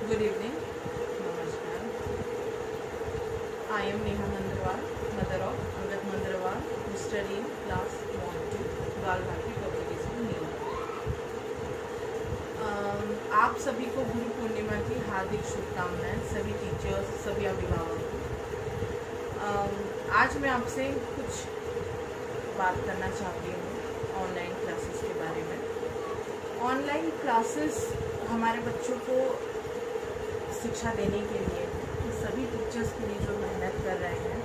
Good evening. Namaskar. I am Neha Mandarwal, mother of Angat Mandarwal, who study in class 1-2, बाल Bharti public school new. आप सभी को गुरु पूर्णिमा की हार्दिक शुभकामनाएं, सभी टीचर्स, सभी अभिभावक को। आज मैं आपसे कुछ बात करना चाहती हूँ ऑनलाइन क्लासेस के बारे में। ऑनलाइन क्लासेस हमारे बच्चों को शिक्षा देने के लिए सभी टीचर्स के लिए जो मेहनत कर रहे हैं,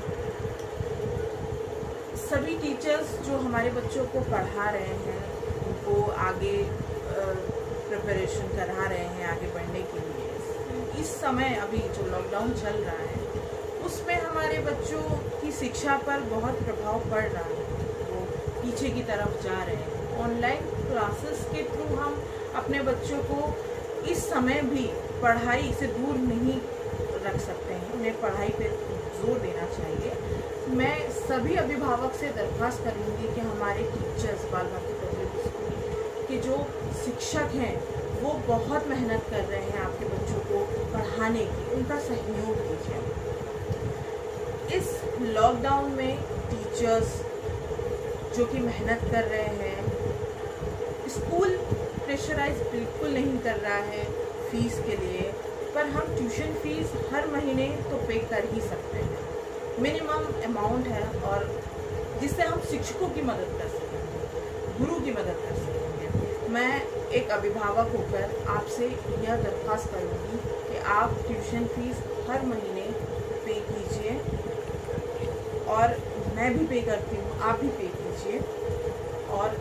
सभी टीचर्स जो हमारे बच्चों को पढ़ा रहे हैं, उनको आगे प्रिपरेशन करा रहे हैं आगे बढ़ने के लिए। इस समय अभी जो लॉकडाउन चल रहा है उसमें हमारे बच्चों की शिक्षा पर बहुत प्रभाव पड़ रहा है, वो पीछे की तरफ जा रहे हैं। ऑनलाइन क्लासेस के थ्रू हम अपने बच्चों को इस समय भी पढ़ाई से दूर नहीं रख सकते हैं, उन्हें पढ़ाई पे जोर देना चाहिए। मैं सभी अभिभावक से दरख्वास्त करूँगी कि हमारे टीचर्स, बाल भारती पब्लिक स्कूल के जो शिक्षक हैं वो बहुत मेहनत कर रहे हैं आपके बच्चों को पढ़ाने की, उनका सहयोग कीजिए। इस लॉकडाउन में टीचर्स जो कि मेहनत कर रहे हैं, स्कूल प्रेशराइज बिल्कुल नहीं कर रहा है फीस के लिए, पर हम ट्यूशन फीस हर महीने तो पे कर ही सकते हैं। मिनिमम अमाउंट है और जिससे हम शिक्षकों की मदद कर सकेंगे, गुरु की मदद कर सकेंगे। मैं एक अभिभावक होकर आपसे यह दरख्वास्त करूँगी कि आप ट्यूशन फीस हर महीने पे कीजिए, और मैं भी पे करती हूँ, आप भी पे कीजिए। और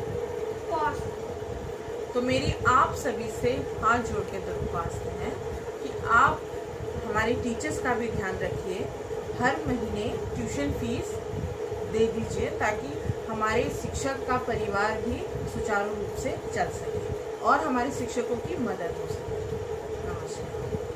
तो मेरी आप सभी से हाथ जोड़ के दरख्वास्त है कि आप हमारे टीचर्स का भी ध्यान रखिए, हर महीने ट्यूशन फीस दे दीजिए ताकि हमारे शिक्षक का परिवार भी सुचारू रूप से चल सके और हमारे शिक्षकों की मदद हो सके। नमस्कार।